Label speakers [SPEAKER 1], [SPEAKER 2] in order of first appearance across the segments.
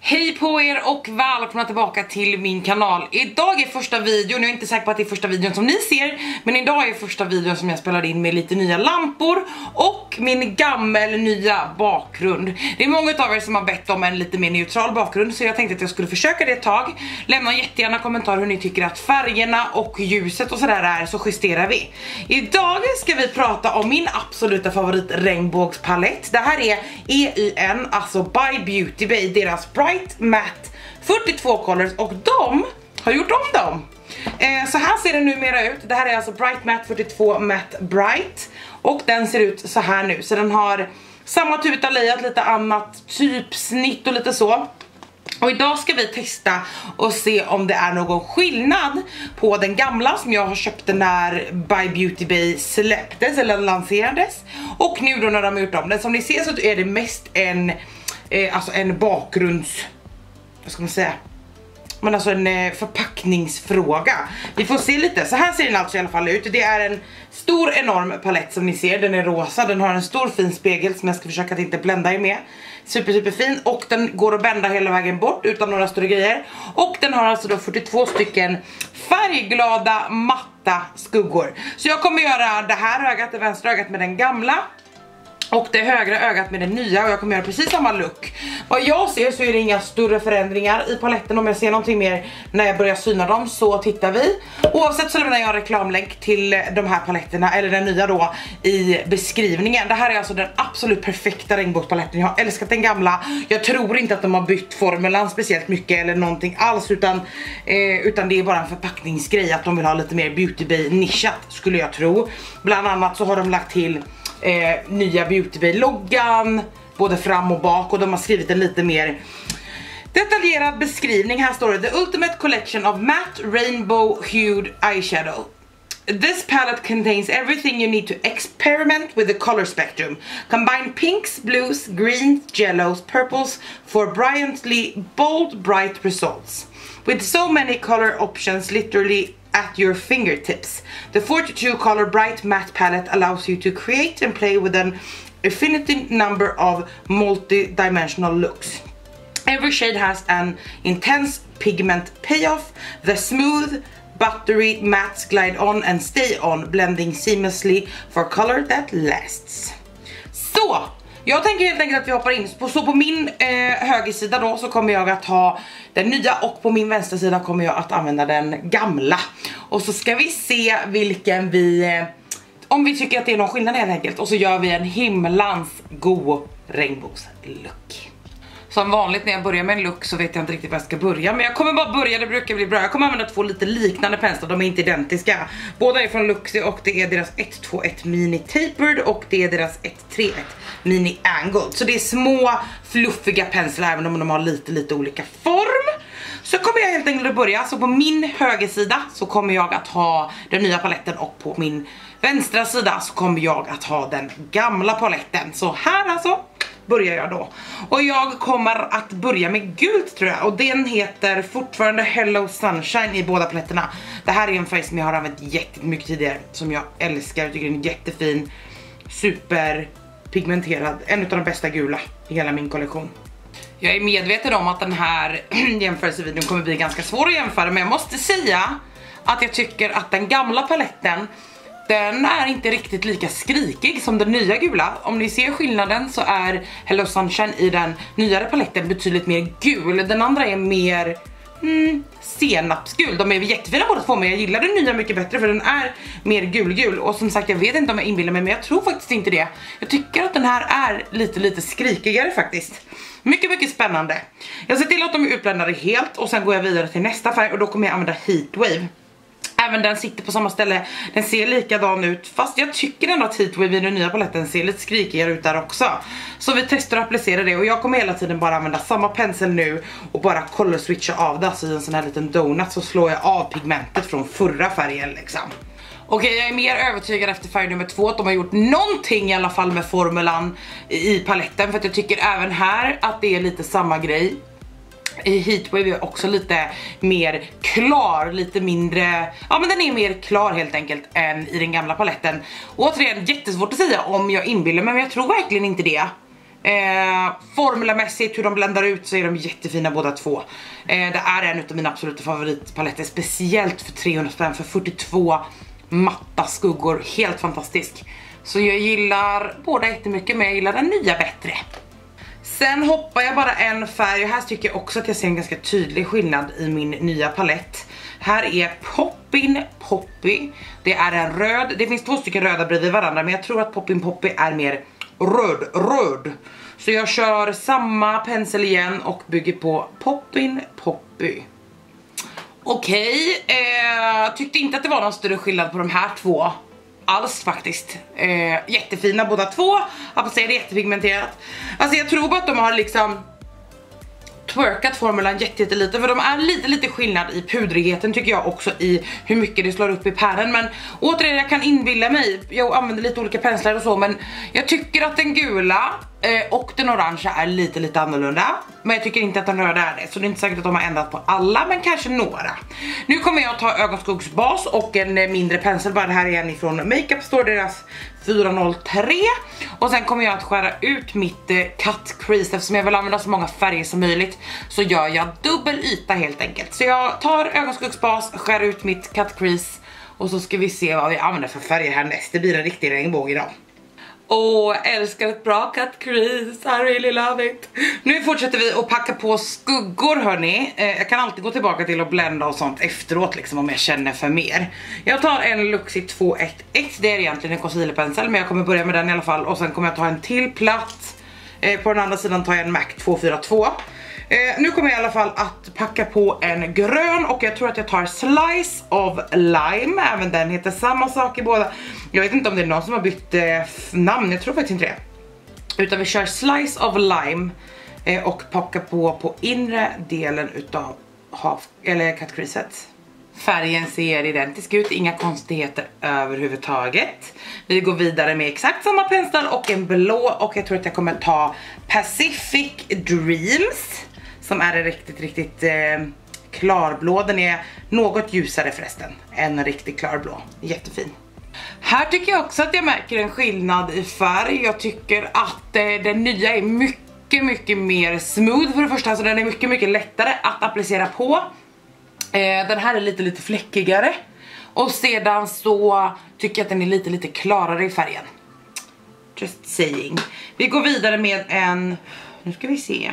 [SPEAKER 1] Hej på er och välkomna tillbaka till min kanal. Idag är första videon, jag är inte säker på att det är första videon som ni ser, men idag är första videon som jag spelar in med lite nya lampor och min gammel nya bakgrund. Det är många av er som har bett om en lite mer neutral bakgrund, så jag tänkte att jag skulle försöka det ett tag. Lämna jättegärna kommentarer hur ni tycker att färgerna och ljuset och sådär är, så justerar vi. Idag ska vi prata om min absoluta favorit regnbågspalett. Det här är EYN, alltså By Beauty Bay, deras Bright Matte 42 colors, och de har gjort om dem. Så här ser den numera ut. Det här är alltså Bright Matte 42 Matte Bright, och den ser ut så här nu. Så den har samma typ av layout, lite annat typsnitt och lite så. Och idag ska vi testa och se om det är någon skillnad på den gamla som jag har köpt när By Beauty Bay släpptes eller lanserades, och nu då när de har gjort om den. Som ni ser så är det mest en bakgrunds, vad ska man säga, men alltså en förpackningsfråga. Vi får se lite. Så här ser den alltså i alla fall ut. Det är en stor enorm palett som ni ser. Den är rosa, den har en stor fin spegel som jag ska försöka att inte blända er med. Super fin, och den går att bända hela vägen bort utan några större grejer. Och den har alltså då 42 stycken färgglada matta skuggor. Så jag kommer göra det här ögat, det vänstra ögat med den gamla, och det högra ögat med den nya, och jag kommer göra precis samma look. Vad jag ser så är det inga större förändringar i paletten. Om jag ser någonting mer när jag börjar syna dem så tittar vi. Oavsett så lämnar jag en reklamlänk till de här paletterna, eller den nya då, i beskrivningen. Det här är alltså den absolut perfekta regnbågspaletten. Jag har älskat den gamla. Jag tror inte att de har bytt formulan speciellt mycket eller någonting alls, utan det är bara en förpackningsgrej, att de vill ha lite mer Beauty Bay nischat, skulle jag tro. Bland annat så har de lagt till nya Beauty Bay-loggan både fram och bak, och de har skrivit en lite mer detaljerad beskrivning. Här står det: The Ultimate Collection of Matte Rainbow Hued Eyeshadow. This palette contains everything you need to experiment with the color spectrum. Combine pinks, blues, greens, yellows, purples for brilliantly bold, bright results. With so many color options literally at your fingertips, the 42 color bright matte palette allows you to create and play with an infinite number of multi-dimensional looks. Every shade has an intense pigment payoff. The smooth buttery mattes glide on and stay on, blending seamlessly for color that lasts. Så jag tänker helt enkelt att vi hoppar in. Så på min högersida då så kommer jag att ha den nya, och på min vänstersida kommer jag att använda den gamla. Och så ska vi se vilken om vi tycker att det är någon skillnad helt enkelt. Och så gör vi en himlans god regnbågslook. Som vanligt när jag börjar med en look så vet jag inte riktigt var jag ska börja, men jag kommer bara börja, det brukar bli bra. Jag kommer använda två lite liknande penslar, de är inte identiska. Båda är från Luxie, och det är deras 121 Mini Tapered och det är deras 131 Mini Angled. Så det är små fluffiga penslar, även om de har lite olika form. Så kommer jag helt enkelt att börja. Så på min högersida så kommer jag att ha den nya paletten, och på min vänstra sida så kommer jag att ha den gamla paletten. Så här alltså börjar jag då. Och jag kommer att börja med gult, tror jag. Och den heter fortfarande Hello Sunshine i båda paletterna. Det här är en färg som jag har använt jättemycket tidigare, som jag älskar. Jag tycker den är jättefin, superpigmenterad. En av de bästa gula i hela min kollektion. Jag är medveten om att den här jämförelsevideon kommer bli ganska svår att jämföra, men jag måste säga att jag tycker att den gamla paletten, den är inte riktigt lika skrikig som den nya gula. Om ni ser skillnaden så är Hello Sunshine i den nyare paletten betydligt mer gul. Den andra är mer senapsgul. De är jättefina båda två, men jag gillar den nya mycket bättre för den är mer gulgul. Och som sagt, jag vet inte om jag inbillar mig, men jag tror faktiskt inte det. Jag tycker att den här är lite skrikigare faktiskt. Mycket spännande. Jag ser till att de är utbländade helt, och sen går jag vidare till nästa färg, och då kommer jag använda Heatwave. Även den sitter på samma ställe, den ser likadan ut, fast jag tycker ändå att Heatwave i den nya paletten ser lite skrikigare ut där också. Så vi testar att applicera det, och jag kommer hela tiden bara använda samma pensel nu och bara color switcha av det. Så i en sån här liten donut så slår jag av pigmentet från förra färgen liksom. Okej, jag är mer övertygad efter färg nummer 2 att de har gjort någonting i alla fall med formulan i paletten, för att jag tycker även här att det är lite samma grej. I Heatwave är också lite mer klar, lite mindre, ja men den är mer klar helt enkelt än i den gamla paletten. Återigen, jättesvårt att säga om jag inbillar mig, men jag tror verkligen inte det. Formulamässigt, hur de bländar ut, så är de jättefina båda två. Det är en av mina absoluta favoritpaletter, speciellt för 300 spänn för 42 matta skuggor, helt fantastisk. Så jag gillar båda jättemycket, men jag gillar den nya bättre. Sen hoppar jag bara en färg, och här tycker jag också att jag ser en ganska tydlig skillnad i min nya palett. Här är Poppin Poppy, det är en röd, det finns två stycken röda bredvid varandra, men jag tror att Poppin Poppy är mer röd. Så jag kör samma pensel igen och bygger på Poppin Poppy. Okej, tyckte inte att det var någon större skillnad på de här två alls faktiskt. Jättefina båda två, applicerar jättepigmenterat. Alltså jag tror bara att de har liksom twerkat formulan jättelite, för de är lite skillnad i pudrigheten tycker jag också, i hur mycket det slår upp i pären. Men återigen, jag kan inbilla mig, jag använder lite olika penslar och så, men jag tycker att den gula och den orangea är lite annorlunda, men jag tycker inte att den röda är det, så det är inte säkert att de har ändrat på alla, men kanske några. Nu kommer jag ta ögonskuggsbas och en mindre pensel, bara det här är en ifrån Makeup Store, deras 403, och sen kommer jag att skära ut mitt cut crease. Eftersom jag vill använda så många färger som möjligt så gör jag dubbel yta helt enkelt. Så jag tar ögonskuggsbas, skär ut mitt cut crease, och så ska vi se vad vi använder för färger härnäst. Det blir en riktig regnbåge idag. Åh, älskar ett bra cut crease, I really love it. Nu fortsätter vi att packa på skuggor, hörni. Jag kan alltid gå tillbaka till att blända och sånt efteråt liksom, om jag känner för mer. Jag tar en Luxie 211, det är egentligen en concealerpensel, men jag kommer börja med den i alla fall. Och sen kommer jag ta en till platt. På den andra sidan tar jag en MAC 242. Nu kommer jag i alla fall att packa på en grön, och jag tror att jag tar Slice of Lime. Även den heter samma sak i båda. Jag vet inte om det är någon som har bytt namn, jag tror faktiskt inte det. Utan vi kör Slice of Lime och packar på inre delen utav cut creaset. Färgen ser identisk ut, inga konstigheter överhuvudtaget. Vi går vidare med exakt samma penslar och en blå, och jag tror att jag kommer ta Pacific Dreams, som är en riktigt klarblå. Den är något ljusare förresten, en riktigt klarblå, jättefin. Här tycker jag också att jag märker en skillnad i färg. Jag tycker att den nya är mycket mer smooth för det första, så den är mycket lättare att applicera på. Den här är lite fläckigare. Och sedan så tycker jag att den är lite klarare i färgen. Just saying. Vi går vidare med en... Nu ska vi se.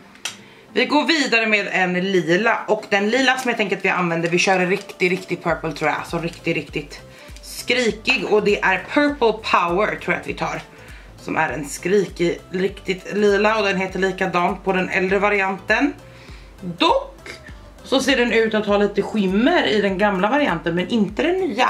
[SPEAKER 1] Vi går vidare med en lila. Och den lila som jag tänker att vi använder, vi kör en riktig purple tror jag. Så riktigt skrikig. Och det är Purple Power tror jag att vi tar. Som är en skrikig, riktigt lila. Och den heter likadant på den äldre varianten. Dock så ser den ut att ha lite skimmer i den gamla varianten, men inte den nya.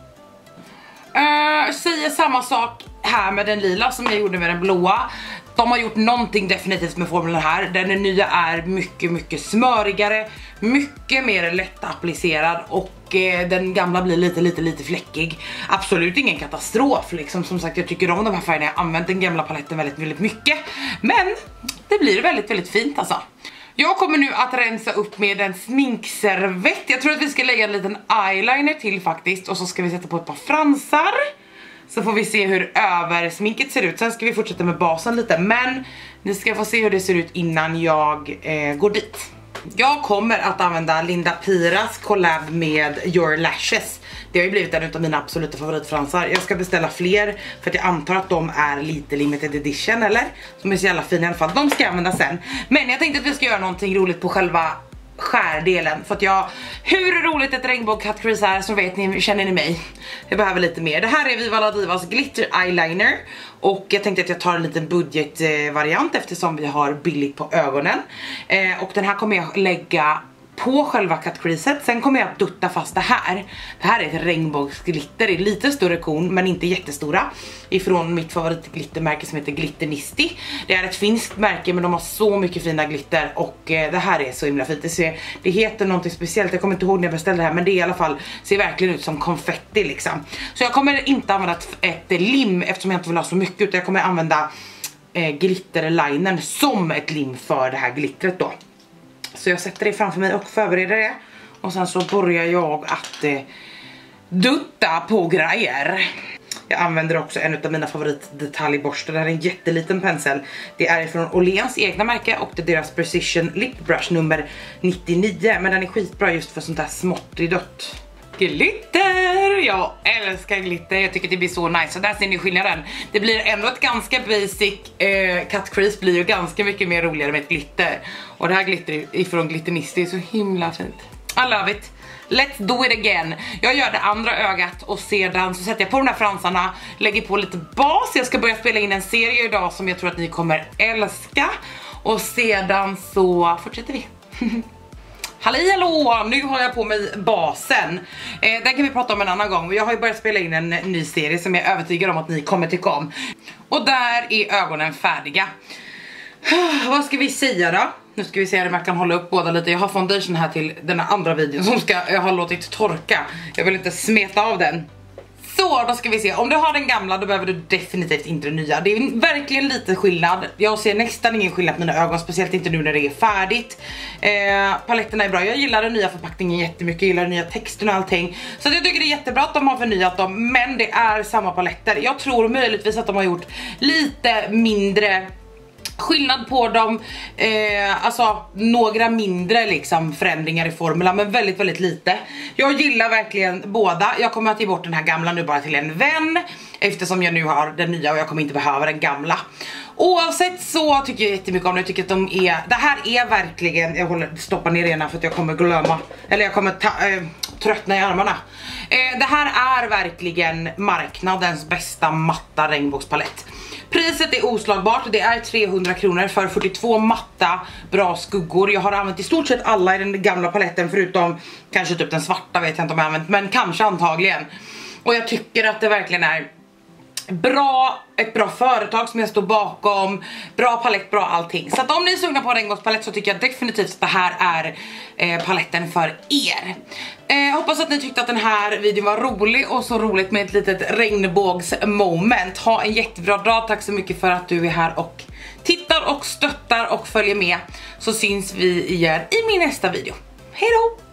[SPEAKER 1] Säger samma sak här med den lila som jag gjorde med den blåa. De har gjort någonting definitivt med formulan här. Den nya är mycket smörigare, mycket mer lätt applicerad, och den gamla blir lite fläckig. Absolut ingen katastrof liksom. Som sagt, jag tycker om de här färgerna. Jag har använt den gamla paletten väldigt mycket, men det blir väldigt fint alltså. Jag kommer nu att rensa upp med en sminkservett. Jag tror att vi ska lägga en liten eyeliner till faktiskt. Och så ska vi sätta på ett par fransar. Så får vi se hur översminket ser ut. Sen ska vi fortsätta med basen lite. Men ni ska få se hur det ser ut innan jag går dit. Jag kommer att använda Linda Piras collab med Your Lashes. Det har ju blivit en av mina absoluta favoritfransar. Jag ska beställa fler för att jag antar att de är lite limited edition, eller? Som är så jävla fina i alla fall. De ska jag använda sen. Men jag tänkte att vi ska göra någonting roligt på själva skärdelen. För att hur roligt ett regnbåg cut crease är, så vet ni, känner ni mig. Jag behöver lite mer. Det här är Viva La Divas glitter eyeliner. Och jag tänkte att jag tar en liten budgetvariant eftersom vi har billigt på ögonen. Och den här kommer jag lägga på själva cut creaset. Sen kommer jag att dutta fast det här. Det här är ett regnbågsglitter i lite större kon, men inte jättestora. Ifrån mitt favoritglittermärke som heter Glitternisti. Det är ett finskt märke, men de har så mycket fina glitter. Och det här är så himla fint. Det heter någonting speciellt. Jag kommer inte ihåg när jag beställde det här, men det i alla fall ser verkligen ut som konfetti liksom. Så jag kommer inte använda ett lim eftersom jag inte vill ha så mycket. Utan jag kommer använda glitterlinern som ett lim för det här glittret då. Så jag sätter det framför mig och förbereder det. Och sen så börjar jag att dutta på grejer. Jag använder också en av mina favoritdetaljborstar. Det här är en jätteliten pensel. Det är från Åhléns egna märke och det är deras Precision Lip Brush nummer 99. Men den är skitbra just för sånt där småttrigt. Glitter! Jag älskar glitter, jag tycker det blir så nice. Så där ser ni skillnaden. Det blir ändå ett ganska basic cut crease, blir ju ganska mycket mer roligare med ett glitter. Och det här glitter ifrån Glitternisti är så himla fint. I love it. Let's do it again. Jag gör det andra ögat och sedan så sätter jag på de här fransarna, lägger på lite bas. Jag ska börja spela in en serie idag som jag tror att ni kommer älska. Och sedan så fortsätter vi. Hallå, nu har jag på mig basen. Den kan vi prata om en annan gång. Jag har ju börjat spela in en ny serie som jag är övertygad om att ni kommer tycka om. Och där är ögonen färdiga. Vad ska vi säga då? Nu ska vi se om jag kan hålla upp båda lite. Jag har foundation här till den andra videon som jag har låtit torka. Jag vill inte smeta av den. Så då ska vi se, om du har den gamla då behöver du definitivt inte den nya. Det är verkligen lite skillnad. Jag ser nästan ingen skillnad på mina ögon, speciellt inte nu när det är färdigt. Paletterna är bra, jag gillar den nya förpackningen jättemycket. Jag gillar den nya texten och allting. Så jag tycker det är jättebra att de har förnyat dem. Men det är samma paletter. Jag tror möjligtvis att de har gjort lite mindre skillnad på dem, alltså några mindre liksom förändringar i formulan, men väldigt väldigt lite. Jag gillar verkligen båda. Jag kommer att ge bort den här gamla nu bara till en vän, eftersom jag nu har den nya och jag kommer inte behöva den gamla. Oavsett så tycker jag jättemycket om det. Jag tycker att det här är verkligen, jag stoppar ner ena för att jag kommer glömma, eller jag kommer tröttna i armarna. Det här är verkligen marknadens bästa matta regnbågspalett. Priset är oslagbart, det är 300 kronor för 42 matta bra skuggor. Jag har använt i stort sett alla i den gamla paletten förutom kanske typ den svarta, vet jag inte om jag har använt, men kanske antagligen. Och jag tycker att det verkligen är bra, ett bra företag som jag står bakom, bra palett, bra allting. Så att om ni är sugna på en regnbågspalett så tycker jag definitivt att det här är paletten för er. Hoppas att ni tyckte att den här videon var rolig och så roligt med ett litet regnbågsmoment. Ha en jättebra dag, tack så mycket för att du är här och tittar och stöttar och följer med. Så syns vi igen i min nästa video. Hej då!